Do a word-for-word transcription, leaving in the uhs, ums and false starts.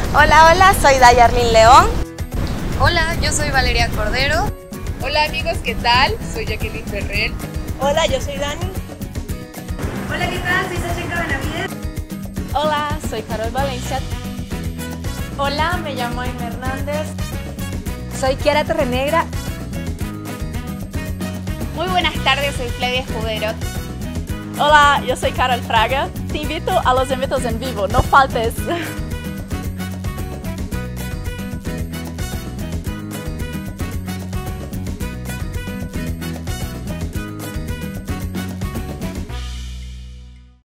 Hola, hola, soy Dayarlin León. Hola, yo soy Valeria Cordero. Hola amigos, ¿qué tal? Soy Jacqueline Ferrer. Hola, yo soy Dani. Hola, ¿qué tal? Soy Sachenka Benavides. Hola, soy Carol Valencia. Hola, me llamo Aime Hernández. Soy Kiara Torrenegra. Muy buenas tardes, soy Flavia Escudero. Hola, yo soy Carol Fraga. Te invito a los eventos en vivo, no faltes.